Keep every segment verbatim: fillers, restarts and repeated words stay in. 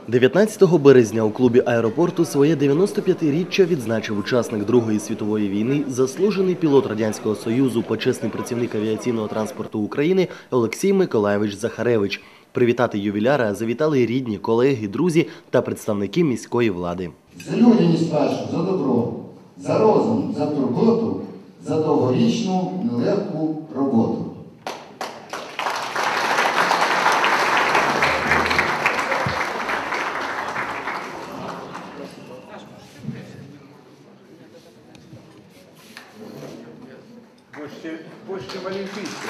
дев'ятнадцятого березня у клубі аеропорту своє дев'яносто п'ятиріччя відзначив учасник Другої світової війни, заслужений пілот Радянського Союзу, почесний працівник авіаційного транспорту України Олексій Миколайович Захаревич. Привітати ювіляра завітали рідні, колеги, друзі та представники міської влади. За людяність вашу, за добро, за розум, за турботу, за довгорічну нелегку роботу. Больше, больше в Олимпийском.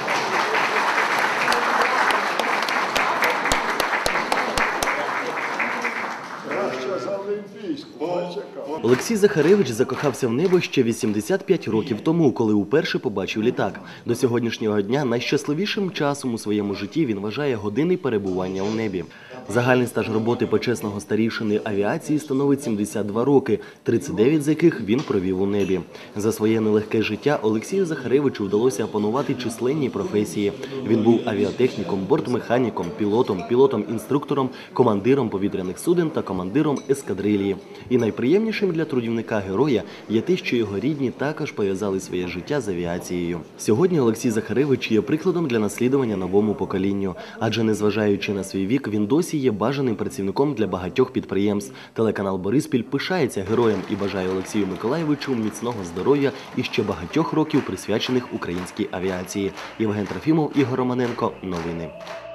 Краще за Олимпійську. Олексій Захаревич закохався в небо ще вісімдесят п'ять років тому, коли уперше побачив літак. До сьогоднішнього дня найщасливішим часом у своєму житті він вважає години перебування у небі. Загальний стаж роботи почесного старішини авіації становить сімдесят два роки, тридцять дев'ять з яких він провів у небі. За своє нелегке життя Олексію Захаревичу вдалося опанувати численні професії. Він був авіатехніком, бортмеханіком, пілотом, пілотом-інструктором, командиром повітряних суден та командиром ескадрилії. І найприємнішим для трудівника-героя є те, що його рідні також пов'язали своє життя з авіацією. Сьогодні Олексій Захаревич є прикладом для наслідування новому поколінню, адже незважаючи на свій вік, він досі є бажаним працівником для багатьох підприємств. Телеканал «Бориспіль» пишається героєм і бажає Олексію Миколайовичу міцного здоров'я і ще багатьох років присвячених українській авіації. Євген Трофімов, Ігор Романенко. Новини.